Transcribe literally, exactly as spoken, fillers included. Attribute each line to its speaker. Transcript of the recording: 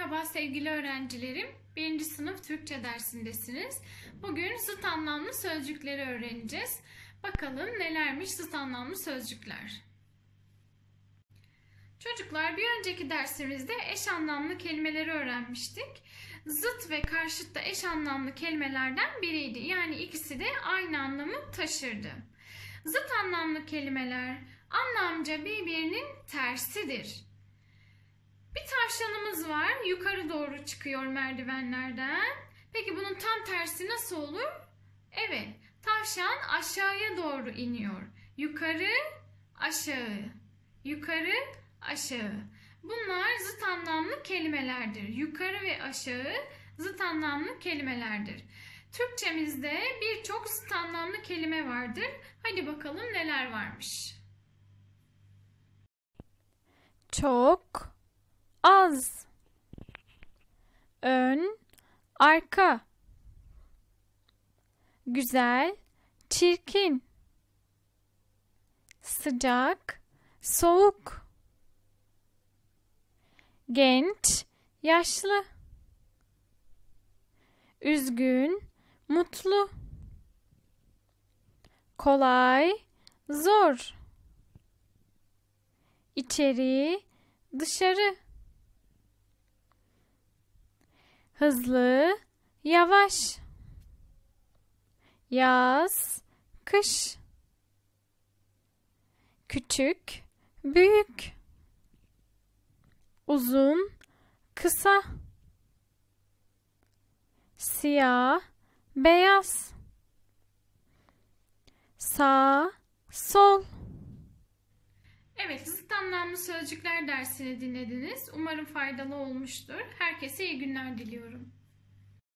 Speaker 1: Merhaba sevgili öğrencilerim. Birinci sınıf Türkçe dersindesiniz. Bugün zıt anlamlı sözcükleri öğreneceğiz. Bakalım nelermiş zıt anlamlı sözcükler. Çocuklar, bir önceki dersimizde eş anlamlı kelimeleri öğrenmiştik. Zıt ve karşıt da eş anlamlı kelimelerden biriydi. Yani ikisi de aynı anlamı taşırdı. Zıt anlamlı kelimeler anlamca birbirinin tersidir. Bir tavşanımız var. Yukarı doğru çıkıyor merdivenlerden. Peki bunun tam tersi nasıl olur? Evet, tavşan aşağıya doğru iniyor. Yukarı, aşağı. Yukarı, aşağı. Bunlar zıt anlamlı kelimelerdir. Yukarı ve aşağı zıt anlamlı kelimelerdir. Türkçemizde birçok zıt anlamlı kelime vardır. Hadi bakalım neler varmış.
Speaker 2: Çok, az, ön, arka, güzel, çirkin, sıcak, soğuk, genç, yaşlı, üzgün, mutlu, kolay, zor, içeri, dışarı, hızlı, yavaş, yaz, kış, küçük, büyük, uzun, kısa, siyah, beyaz, sağ, sol.
Speaker 1: Evet, zıt anlamlı sözcükler dersini dinlediniz. Umarım faydalı olmuştur. Herkese iyi günler diliyorum.